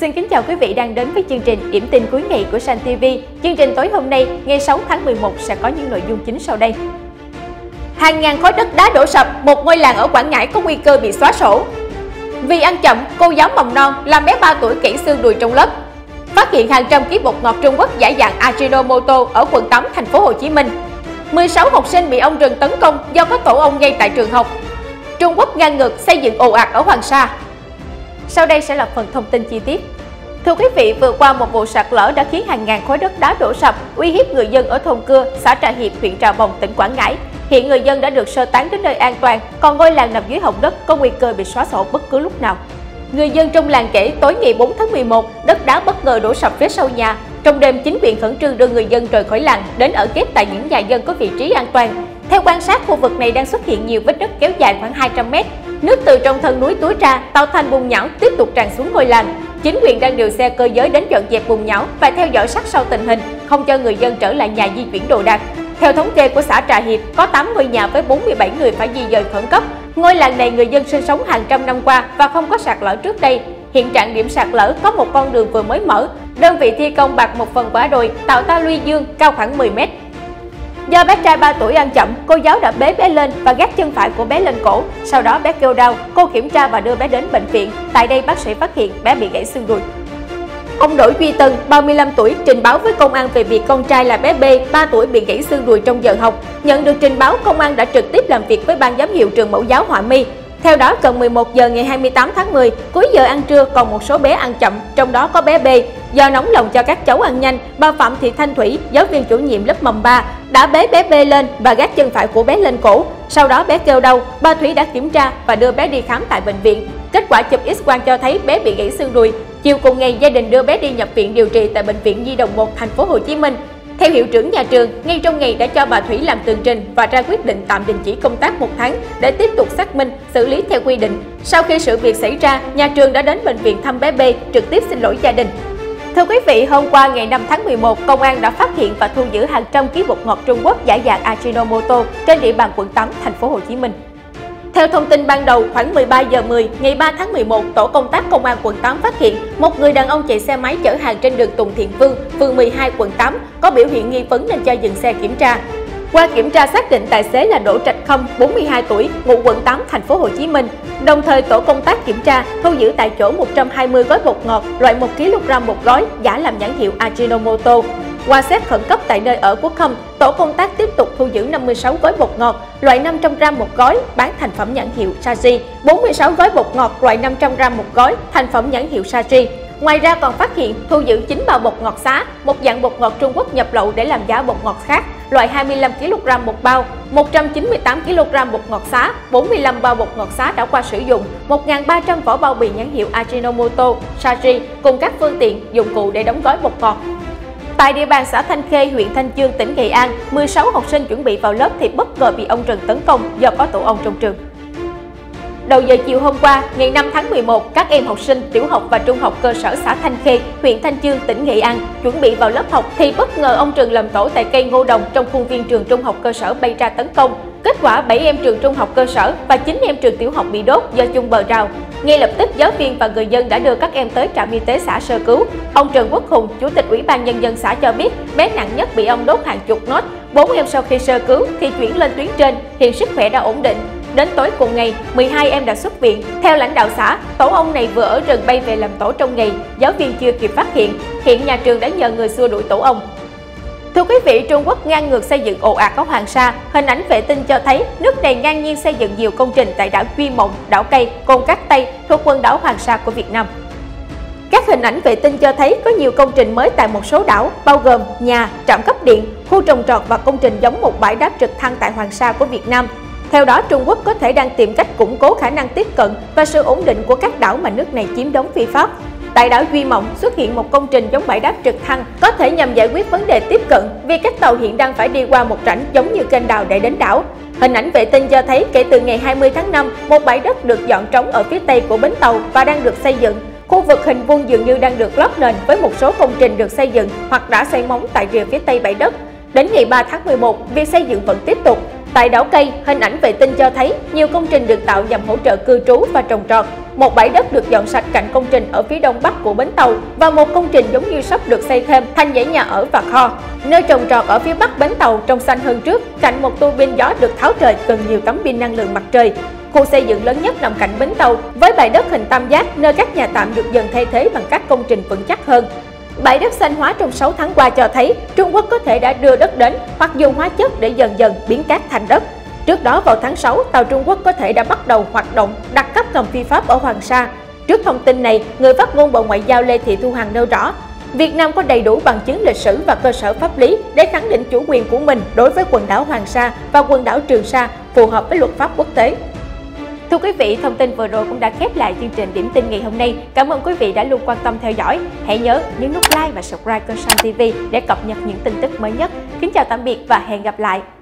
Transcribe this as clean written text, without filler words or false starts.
Xin kính chào quý vị đang đến với chương trình Điểm tin cuối ngày của San TV. Chương trình tối hôm nay, ngày 6 tháng 11 sẽ có những nội dung chính sau đây. Hàng ngàn khối đất đá đổ sập, một ngôi làng ở Quảng Ngãi có nguy cơ bị xóa sổ. Vì ăn chậm, cô giáo mầm non làm bé 3 tuổi gãy xương đùi trong lớp. Phát hiện hàng trăm ký bột ngọt Trung Quốc giả dạng Ajinomoto ở quận 8, thành phố Hồ Chí Minh. 16 học sinh bị ong rừng tấn công do có tổ ong ngay tại trường học. Trung Quốc ngang ngược xây dựng ồ ạt ở Hoàng Sa. Sau đây sẽ là phần thông tin chi tiết. Thưa quý vị, vừa qua một vụ sạt lở đã khiến hàng ngàn khối đất đá đổ sập, uy hiếp người dân ở thôn Cưa, xã Trà Hiệp, huyện Trà Bồng, tỉnh Quảng Ngãi. Hiện người dân đã được sơ tán đến nơi an toàn, còn ngôi làng nằm dưới hộc đất có nguy cơ bị xóa sổ bất cứ lúc nào. Người dân trong làng kể tối ngày 4 tháng 11, đất đá bất ngờ đổ sập phía sau nhà. Trong đêm, chính quyền khẩn trương đưa người dân rời khỏi làng, đến ở ghép tại những nhà dân có vị trí an toàn. Theo quan sát, khu vực này đang xuất hiện nhiều vết đất kéo dài khoảng 200 m. Nước từ trong thân núi túa ra, tạo thành bùn nhão tiếp tục tràn xuống ngôi làng. Chính quyền đang điều xe cơ giới đến dọn dẹp bùn nhão và theo dõi sát sao tình hình, không cho người dân trở lại nhà di chuyển đồ đạc. Theo thống kê của xã Trà Hiệp, có 8 ngôi nhà với 47 người phải di dời khẩn cấp. Ngôi làng này người dân sinh sống hàng trăm năm qua và không có sạt lở trước đây. Hiện trạng điểm sạt lở có một con đường vừa mới mở. Đơn vị thi công bạt một phần quả đồi, tạo ta luy dương cao khoảng 10 m. Do bé trai 3 tuổi ăn chậm, cô giáo đã bế bé lên và gác chân phải của bé lên cổ. Sau đó bé kêu đau, cô kiểm tra và đưa bé đến bệnh viện. Tại đây bác sĩ phát hiện bé bị gãy xương đùi. Ông Đỗ Duy Tân, 35 tuổi, trình báo với công an về việc con trai là bé B, 3 tuổi bị gãy xương đùi trong giờ học. Nhận được trình báo, công an đã trực tiếp làm việc với ban giám hiệu trường mẫu giáo Họa My. Theo đó, gần 11 giờ ngày 28 tháng 10, cuối giờ ăn trưa còn một số bé ăn chậm, trong đó có bé B. Do nóng lòng cho các cháu ăn nhanh, bà Phạm Thị Thanh Thủy, giáo viên chủ nhiệm lớp mầm 3, đã bế bé B lên và gác chân phải của bé lên cổ. Sau đó bé kêu đau, bà Thủy đã kiểm tra và đưa bé đi khám tại bệnh viện. Kết quả chụp X-quang cho thấy bé bị gãy xương đùi. Chiều cùng ngày, gia đình đưa bé đi nhập viện điều trị tại bệnh viện Nhi Đồng 1, thành phố Hồ Chí Minh. Theo hiệu trưởng nhà trường, ngay trong ngày đã cho bà Thủy làm tường trình và ra quyết định tạm đình chỉ công tác 1 tháng để tiếp tục xác minh, xử lý theo quy định. Sau khi sự việc xảy ra, nhà trường đã đến bệnh viện thăm bé B, trực tiếp xin lỗi gia đình. Thưa quý vị, hôm qua ngày 5 tháng 11, công an đã phát hiện và thu giữ hàng trăm ký bột ngọt Trung Quốc giả dạng Ajinomoto trên địa bàn quận 8, thành phố Hồ Chí Minh. Theo thông tin ban đầu, khoảng 13 giờ 10 ngày 3 tháng 11, tổ công tác công an quận 8 phát hiện một người đàn ông chạy xe máy chở hàng trên đường Tùng Thiện Vương, phường 12, quận 8 có biểu hiện nghi vấn nên cho dừng xe kiểm tra. Qua kiểm tra xác định tài xế là Đỗ Trạch Khâm, 42 tuổi, ngụ quận 8, thành phố Hồ Chí Minh. Đồng thời tổ công tác kiểm tra, thu giữ tại chỗ 120 gói bột ngọt loại 1 kg một gói, giả làm nhãn hiệu Ajinomoto. Qua xét khẩn cấp tại nơi ở của Khâm, tổ công tác tiếp tục thu giữ 56 gói bột ngọt loại 500 g một gói, bán thành phẩm nhãn hiệu Saji, 46 gói bột ngọt loại 500 g một gói, thành phẩm nhãn hiệu Saji. Ngoài ra còn phát hiện thu giữ 9 bao bột ngọt xá, một dạng bột ngọt Trung Quốc nhập lậu để làm giả bột ngọt khác, loại 25 kg một bao, 198 kg bột ngọt xá, 45 bao bột ngọt xá đã qua sử dụng, 1.300 vỏ bao bì nhãn hiệu Ajinomoto, Saji cùng các phương tiện, dụng cụ để đóng gói bột ngọt. Tại địa bàn xã Thanh Khê, huyện Thanh Chương, tỉnh Nghệ An, 16 học sinh chuẩn bị vào lớp thì bất ngờ bị ong rừng tấn công do có tổ ong trong trường. Đầu giờ chiều hôm qua, ngày 5 tháng 11, các em học sinh tiểu học và trung học cơ sở xã Thanh Khê, huyện Thanh Chương, tỉnh Nghệ An chuẩn bị vào lớp học thì bất ngờ ong rừng làm tổ tại cây ngô đồng trong khuôn viên trường trung học cơ sở bay ra tấn công. Kết quả 7 em trường trung học cơ sở và 9 em trường tiểu học bị đốt do chung bờ rào. Ngay lập tức, giáo viên và người dân đã đưa các em tới trạm y tế xã sơ cứu. Ông Trần Quốc Hùng, Chủ tịch Ủy ban Nhân dân xã cho biết bé nặng nhất bị ong đốt hàng chục nốt. 4 em sau khi sơ cứu thì chuyển lên tuyến trên, hiện sức khỏe đã ổn định. Đến tối cùng ngày, 12 em đã xuất viện. Theo lãnh đạo xã, tổ ong này vừa ở rừng bay về làm tổ trong ngày, giáo viên chưa kịp phát hiện. Hiện nhà trường đã nhờ người xua đuổi tổ ong. Thưa quý vị, Trung Quốc ngang ngược xây dựng ồ ạt ở Hoàng Sa. Hình ảnh vệ tinh cho thấy nước này ngang nhiên xây dựng nhiều công trình tại đảo Duy Mộng, đảo Cây, Côn Cát Tây thuộc quần đảo Hoàng Sa của Việt Nam. Các hình ảnh vệ tinh cho thấy có nhiều công trình mới tại một số đảo, bao gồm nhà, trạm cấp điện, khu trồng trọt và công trình giống một bãi đáp trực thăng tại Hoàng Sa của Việt Nam. Theo đó, Trung Quốc có thể đang tìm cách củng cố khả năng tiếp cận và sự ổn định của các đảo mà nước này chiếm đóng phi pháp. Tại đảo Duy Mộng xuất hiện một công trình giống bãi đáp trực thăng có thể nhằm giải quyết vấn đề tiếp cận vì các tàu hiện đang phải đi qua một rãnh giống như kênh đào để đến đảo. Hình ảnh vệ tinh cho thấy kể từ ngày 20 tháng 5, một bãi đất được dọn trống ở phía tây của bến tàu và đang được xây dựng. Khu vực hình vuông dường như đang được lót nền với một số công trình được xây dựng hoặc đã xây móng tại rìa phía tây bãi đất. Đến ngày 3 tháng 11, việc xây dựng vẫn tiếp tục. Tại đảo Cây, hình ảnh vệ tinh cho thấy nhiều công trình được tạo nhằm hỗ trợ cư trú và trồng trọt. một bãi đất được dọn sạch cạnh công trình ở phía đông bắc của bến tàu và một công trình giống như sắp được xây thêm thành dãy nhà ở và kho. Nơi trồng trọt ở phía bắc bến tàu trông xanh hơn trước, cạnh một tua bin gió được tháo rời cần nhiều tấm pin năng lượng mặt trời. Khu xây dựng lớn nhất nằm cạnh bến tàu với bãi đất hình tam giác nơi các nhà tạm được dần thay thế bằng các công trình vững chắc hơn. Bãi đất xanh hóa trong 6 tháng qua cho thấy Trung Quốc có thể đã đưa đất đến hoặc dùng hóa chất để dần dần biến cát thành đất. Trước đó vào tháng 6, tàu Trung Quốc có thể đã bắt đầu hoạt động đặt cấp ngầm phi pháp ở Hoàng Sa. Trước thông tin này, người phát ngôn Bộ Ngoại giao Lê Thị Thu Hằng nêu rõ, Việt Nam có đầy đủ bằng chứng lịch sử và cơ sở pháp lý để khẳng định chủ quyền của mình đối với quần đảo Hoàng Sa và quần đảo Trường Sa phù hợp với luật pháp quốc tế. Thưa quý vị, thông tin vừa rồi cũng đã khép lại chương trình Điểm tin ngày hôm nay. Cảm ơn quý vị đã luôn quan tâm theo dõi. Hãy nhớ nhấn nút like và subscribe kênh Sun TV để cập nhật những tin tức mới nhất. Kính chào tạm biệt và hẹn gặp lại.